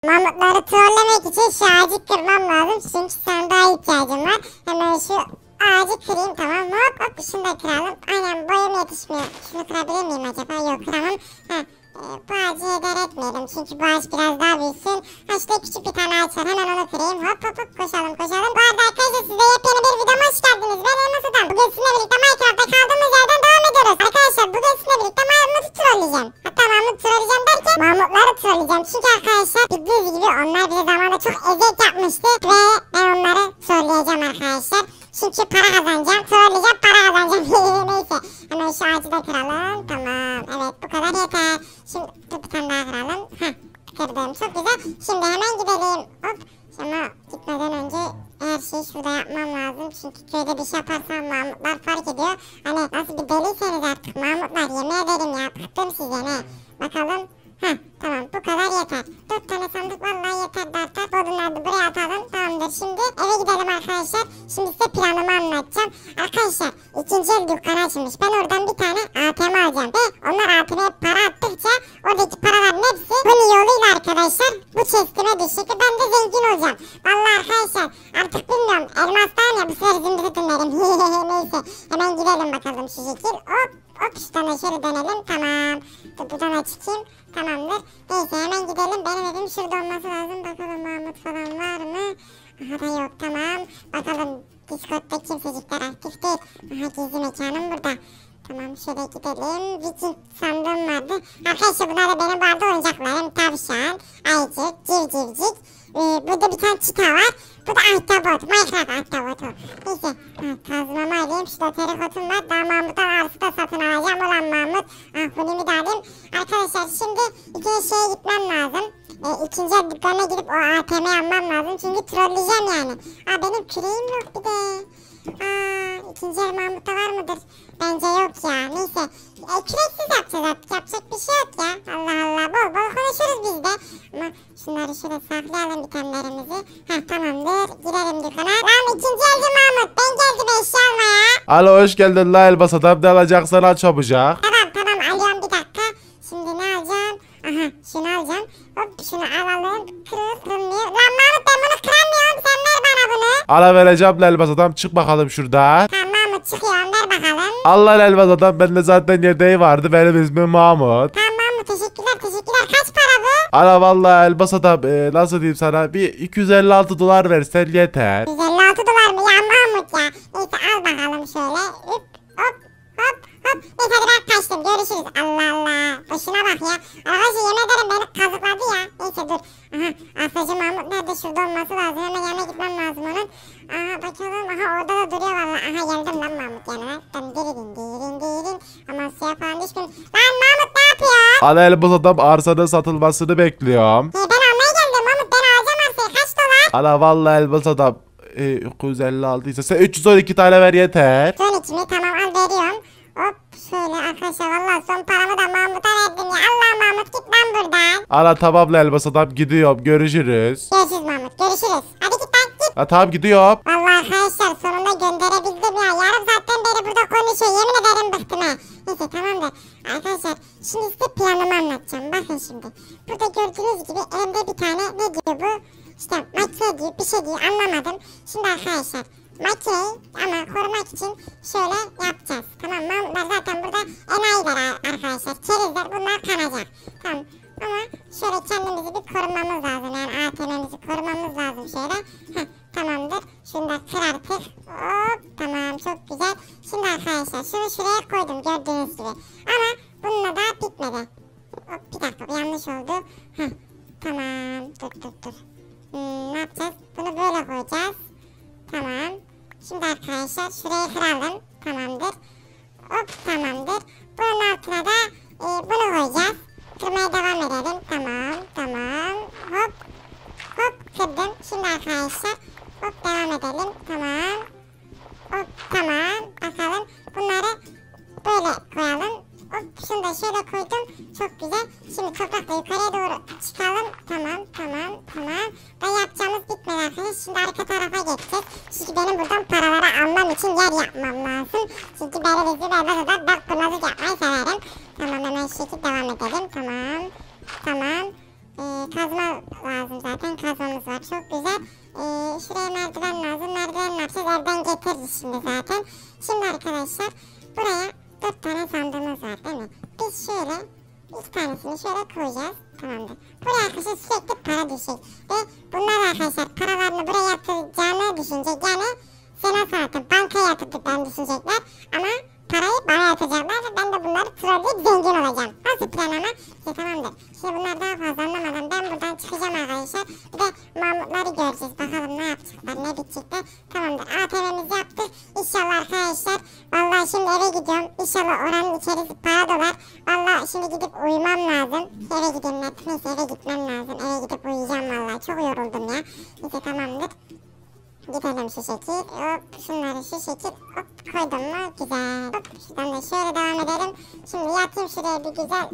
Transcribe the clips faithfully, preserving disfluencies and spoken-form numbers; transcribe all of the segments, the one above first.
Mamutları trollemek için şu ağacı kırmam lazım. Çünkü sandığa ihtiyacım var. Hemen şu ağacı kırayım, tamam. Hop hop, şunu da kıralım. Aynen, boyum yetişmiyor. Şunu kırabilir miyim acaba? Yok, kıramam. Heh. Ee, bu ağacı heder etmeyelim çünkü bu ağaç biraz daha büyüsün. Ha, şurada küçük bir tane ağaç var, hemen onu kırayım. Hop hop hop, koşalım koşalım. Bu arada arkadaşlar, size yepyeni bir videoma hoş geldiniz. Ben Elmas Adam. Bugün sizinle birlikte Minecraft'ta kaldığımız yerden devam ediyoruz. Arkadaşlar bugün sizinle birlikte Mahmut'u trolleyeceğim. Hatta Mahmut trolleyeceğim derken Mahmutları trolleyeceğim. Çünkü arkadaşlar bildiğiniz gibi onlar bize zamanında çok eziyet yapmıştı. Ve ben onları trolleyeceğim arkadaşlar. Çünkü para kazanacağım. Trolleyeceğim, para kazanacağım. Neyse. Hemen şu ağacı da kıralım. Tamam. Evet, bu kadar yeter. Şimdi dur, bir tane daha kıralım. Heh, kırdım. Çok güzel. Şimdi hemen gidelim. Hop. Ama gitmeden önce her şeyi şurada yapmam lazım. Çünkü köyde bir şey yaparsam Mahmutlar fark ediyor. Hani nasıl bir deliyseniz artık Mahmutlar, yemin ederim ya. Bıktım size ne. Bakalım. Heh, tamam, bu kadar yeter. Dört tane sandık vallahi yeter de artar. Odunları da buraya atalım. Tamamdır, şimdi eve gidelim arkadaşlar. Şimdi size planımı anlatacağım. Arkadaşlar, ikinci el dükkanı açılmış. Ben oradan bir tane A T M alacağım. Ve onlar A T M'ye para attıkça oradaki paraların hepsi bunun yoluyla arkadaşlar bu chestime düşecek. Ben de zengin olacağım. Vallahi arkadaşlar, artık bilmiyorum. Elmastan ya, bu sefer zümrütü dinlerim. Neyse, hemen gidelim bakalım şu şekil. Hop hop, şuradan da şöyle dönelim. Tamam. Dur, buradan da çıkayım. Tamamdır. Neyse, hemen gidelim. Benim evim şurada olması lazım. Bakalım Mahmut falan var mı? Aha da yok, tamam. Bakalım Discord'da kimsecikler aktif değil. Aha, gizli mekanım burada. Tamam, şöyle gidelim. Viking sandığım vardı. Arkadaşlar bunlar da benim vardı oyuncaklarım. Tavşan, ayıcık, civcivcik. Ee, burada bir tane çita var. Bu da ahtapot. Minecraft ahtapotu. Neyse. Ha, kazmamı alayım. Şurada terikotum var. Daha Mahmut'tan arsı da satın alacağım. Ulan Mahmut. Ah, bunu da alayım. Arkadaşlar şimdi ikinci şeye gitmem lazım. E, ikinci dükkana gidip o A T M'yi almam lazım. Çünkü trolleyeceğim yani. Aa, benim küreğim yok bir de. Aa, ikinci el Mahmut'ta var mıdır? Bence yok ya. Neyse. E, küreksiz yapacağız artık. Yapacak bir şey yok ya. Allah Allah. Bol bol konuşuruz biz de. Ama şunları şöyle saklayalım, bitenlerimizi. Heh, tamamdır. Girelim dükkana. Lan ikinci elci Mahmut. Ben geldim eşya almaya. Alo, hoş geldin la Elmas Adam. Ne alacaksan aç çabucak. Tamam tamam, alıyorum, bir dakika. Şimdi ne alacağım? Aha, şunu alacağım. Hop, şunu alalım. Kırıl kırılmıyor. Lan Mahmut, ben bunu kıramıyorum. Sen ver bana bunu. Ala vereceğim la Elmas Adam. Çık bakalım şurada. Tamam Mahmut, çıkıyorum, ver bakalım. Allah Elmas Adam. Bende zaten yedeği vardı. Benim ismim Mahmut. Tamam Mahmut, teşekkürler teşekkürler. Kaç para bu? Ala vallahi Elmas Adam. E, nasıl diyeyim sana? Bir iki yüz elli altı dolar versen yeter. yüz elli altı dolar mı ya Mahmut ya? Neyse, al bakalım şöyle. Hop hop hop hop. Neyse, hadi ben kaçtım. Görüşürüz. Allah Allah. Başına bak ya. Arkadaşlar, yemin ederim beni kazıkladı ya. Neyse dur. Aha, Aslıcı Mahmut nerede? Şurada olması lazım. Hemen yanına gitmem lazım onun. Aha, bakalım. Aha, orada da duruyor valla. Aha, geldim lan Mahmut yanına. Dan dirin dirin dirin. Ama suya falan düşmedim. Lan Mahmut ne yapıyor? Ala Elmas Adam, arsanın satılmasını bekliyorum. He, ben almaya geldim Mahmut. Ben alacağım arsayı. Kaç dolar? Ala vallahi Elmas Adam. E, iki yüz elli altı ise sen üç yüz on iki tane ver yeter. Son iki mi? Tamam, al veriyorum. Hop şöyle arkadaşlar, valla son paramı da Mahmut'a verdim ya. Allah Mahmut, git lan buradan. Ala tamam la Elmas Adam, gidiyorum. Görüşürüz. Görüşürüz Mahmut, görüşürüz. Hadi git lan, git. Ha, tamam gidiyorum. Valla arkadaşlar, sonunda gönderebildim ya. Yarım saatten beri burada konuşuyor. Yemin ederim bıktım ha. Neyse, tamamdır. Arkadaşlar, şimdi size planımı anlatacağım. Bakın şimdi. Burada gördüğünüz gibi elimde bir tane, ne diyor bu? İşte makine diyor, bir şey diyor, anlamadım. Şimdi arkadaşlar, makineyi ama korumak için şöyle yapacağız. Tamam mı? Bunlar zaten burada enayiler arkadaşlar. Kerizler, bunlar kanacak. Tamam. Ama şöyle kendimizi bir korumamız lazım. Yani A T M'mizi korumamız lazım şöyle. Heh, tamamdır. Şunu da kır artık. Hop, tamam, çok güzel. Şimdi arkadaşlar şunu şuraya koydum gördüğünüz gibi. Ama bununla da bitmedi. Hop, bir dakika, bir yanlış oldu. Heh, tamam. Dur dur dur. Hmm, ne yapacağız? Bunu böyle koyacağız. Tamam. Şimdi arkadaşlar şurayı kıralım. Tamamdır. Hop, tamamdır. Bunun altına da e, bunu koyacağız. Kırmaya devam edelim. Tamam. Tamam. Hop. Hop, kırdım. Şimdi arkadaşlar hop, devam edelim. Tamam. Hop, tamam. Bakalım. Bunları böyle koyalım. Hop, şunu da şöyle koydum. Çok güzel. Şimdi toprakla yukarıya doğru çıkalım. Tamam, tamam, tamam. Ve yapacağımız bitmedi arkadaşlar. Şimdi arka tarafa geçeceğiz. Çünkü benim buradan paraları almam için yer yapmam lazım. Çünkü böyle bizi böyle da bak kurnazlık yapmayı severim. Tamam, hemen şu şekilde devam edelim. Tamam. Tamam. Ee, kazma lazım zaten kazmamız var. Çok güzel. Ee, şuraya merdiven lazım. Merdiven ne yapacağız? Evden getiririz şimdi zaten. Şimdi arkadaşlar buraya dört tane sandığımız var değil mi? Biz şöyle iki tanesini şöyle koyacağız. Tamamdır. Buraya arkadaşlar sürekli para düşecek. Ve bunlar arkadaşlar paralarını buraya yatıracağını düşünecek. Yani sana zaten bankaya yatırdıklarını düşünecekler. Ama parayı bana yatıracaklar ve ben de bunları trolleyip zengin olacağım. Nasıl plan ama? İşte tamamdır. Şimdi bunlar daha fazla anlamadan ben buradan çıkacağım arkadaşlar. Bir de Mahmutları göreceğiz. Bakalım ne yapacaklar, ne bitecekler. Tamamdır. A T V'mizi yaptık. İnşallah arkadaşlar. Vallahi şimdi eve gidiyorum. İnşallah oranın içerisi para dolar. Vallahi şimdi gidip uyumam lazım. Eve gideyim. Neyse eve gitmem lazım. Eve gidip uyuyacağım vallahi. Çok yoruldum ya. Neyse tamamdır. Gidelim şu şekil. Hop şunları şu şekil. Hop koydum mu? Güzel. Hop şuradan da şöyle devam edelim. Şimdi yatayım şuraya bir güzel.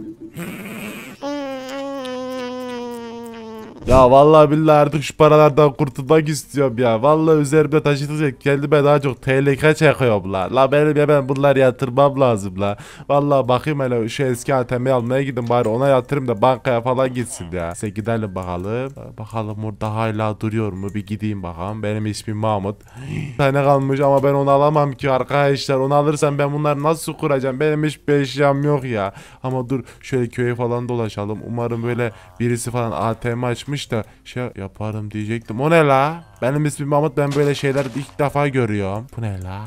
Ya vallahi billahi artık şu paralardan kurtulmak istiyorum ya. Vallahi üzerimde taşıtacak kendime daha çok tehlike çekiyorum la. La benim ya ben bunları yatırmam lazım la. Vallahi bakayım hele şu eski A T M'yi almaya gidin bari ona yatırayım da bankaya falan gitsin ya. Neyse gidelim bakalım. Bakalım orada hala duruyor mu bir gideyim bakalım. Benim ismim Mahmut. Bir tane kalmış ama ben onu alamam ki arkadaşlar. Onu alırsam ben bunları nasıl kuracağım? Benim hiçbir eşyam yok ya. Ama dur şöyle köye falan dolaşalım. Umarım böyle birisi falan A T M açmış da şey yaparım diyecektim. O ne la? Benim ismim Mahmut, ben böyle şeyler ilk defa görüyorum. Bu ne la?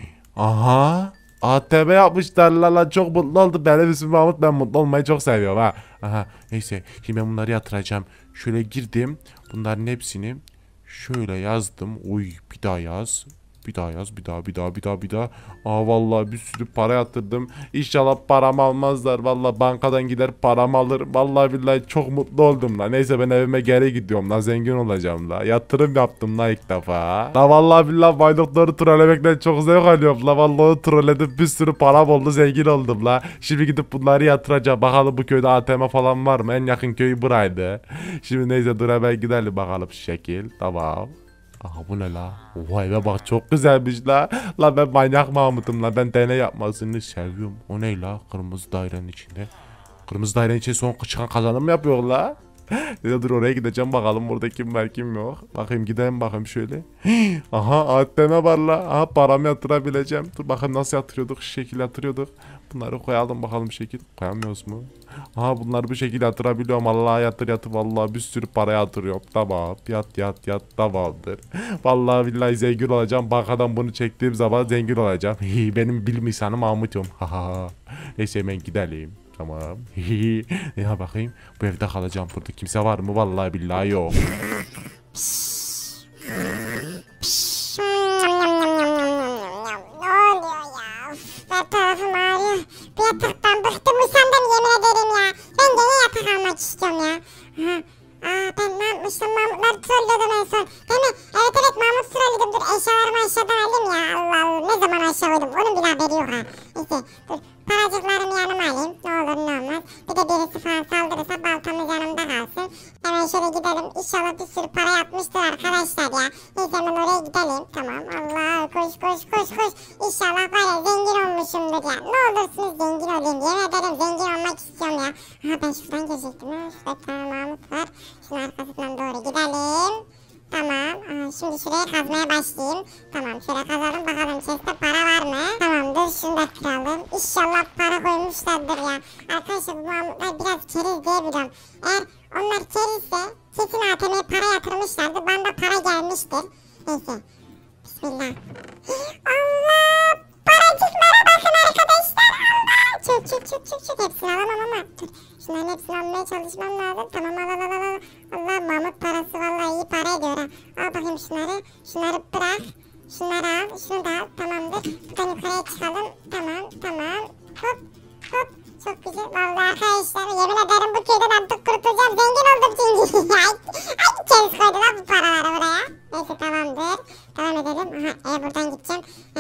Aha. A T M yapmışlar la la, çok mutlu oldum. Benim ismim Mahmut, ben mutlu olmayı çok seviyorum ha. Aha neyse şimdi ben bunları yatıracağım. Şöyle girdim. Bunların hepsini şöyle yazdım. Uy bir daha yaz. Bir daha yaz, bir daha, bir daha, bir daha, bir daha. Aa vallahi bir sürü para yatırdım. İnşallah paramı almazlar. Vallahi bankadan gider paramı alır. Vallahi billahi çok mutlu oldum la. Neyse ben evime geri gidiyorum la. Zengin olacağım la. Yatırım yaptım la ilk defa. La vallahi billahi Bay Doktor'u trollemekten çok zevk alıyorum la. Vallahi onu trolledim. Bir sürü param oldu. Zengin oldum la. Şimdi gidip bunları yatıracağım. Bakalım bu köyde A T M falan var mı? En yakın köy buraydı. Şimdi neyse dur hemen gidelim bakalım şu şekil. Tamam. Aha bu ne la? Oha eve bak çok güzelmiş la. La ben manyak Mahmut'um la. Ben deney yapmasını seviyorum. O ne la? Kırmızı dairenin içinde. Kırmızı dairenin içinde son çıkan kazanım mı yapıyor la? Ya dur oraya gideceğim bakalım burada kim var kim yok. Bakayım gidelim bakayım şöyle. Aha A T M var la. Aha paramı yatırabileceğim. Dur bakayım nasıl yatırıyorduk. Şu şekil yatırıyorduk. Bunları koyalım bakalım şekil. Koyamıyoruz mu? Aha bunları bu şekilde yatırabiliyorum. Allah'a yatır yatır. Vallahi bir sürü para yatırıyorum. Tamam. Yat yat yat. Tamamdır. Vallahi billahi zengin olacağım. Bankadan bunu çektiğim zaman zengin olacağım. Benim bilim insanı Mahmut'um. Neyse hemen gidelim. Tamam. Ya bakayım. Bu evde kalacağım burada. Kimse var mı? Vallahi billahi yok. Ne oluyor ya? Her tarafım ağrıyor. Bir yataktan bıktım usandım yemin ederim ya. Ben de yine yatak almak istiyorum ya. Aha. Aa ben ne yapmıştım? Mahmutları trollüyordum en son. Değil mi? Evet evet Mahmut trollüyordum. Dur eşyalarımı aşağıdan alayım ya. Allah Allah. Ne zaman aşağı koydum? Onun bile haberi yok ha. Neyse dur. Paracıklarımı yanıma alayım. Ne olur ne olmaz. Bir de birisi falan saldırırsa baltamız yanımda kalsın. Hemen şöyle gidelim. İnşallah bir sürü para yapmıştır arkadaşlar ya. Neyse hemen oraya gidelim. Tamam. Allah koş koş koş koş. İnşallah var ya zengin olmuşumdur ya. Ne olursunuz zengin olayım. Yemin ederim zengin olmak istiyorum ya. Ha ben şuradan geçecektim ha. Şurada bir tane Mahmut var. Şunun arkasından doğru gidelim. Tamam. Aa, şimdi şuraya kazmaya başlayayım. Tamam şöyle kazalım bakalım chest'te para var mı? Tamamdır şunu da kıralım. İnşallah para koymuşlardır ya. Arkadaşlar bu Mahmutlar biraz keriz diye biliyorum. Eğer onlar kerizse kesin A T M'ye para yatırmışlardır. Bana da para gelmiştir. Neyse. Bismillah. Allah! Paracıklara bakın arkadaşlar. Allah! Çok çok çok çok çok hepsini alamam ama. Dur. Şunların hepsini almaya çalışmam lazım. Tamam al al al al. Allah Mahmut parası vallahi iyi para ediyor ha. Al bakayım şunları. Şunları bırak. Şunları al. Şunu da al. Tamamdır. Buradan yukarıya çıkalım. Tamam tamam. Hop hop. Çok güzel. Vallahi arkadaşlar yemin ederim bu köyden artık kurtulacağım. Zengin oldum çünkü. Ay, ay keriz koydu lan bu paraları buraya. Neyse tamamdır. Devam edelim. Aha e, buradan gideceğim.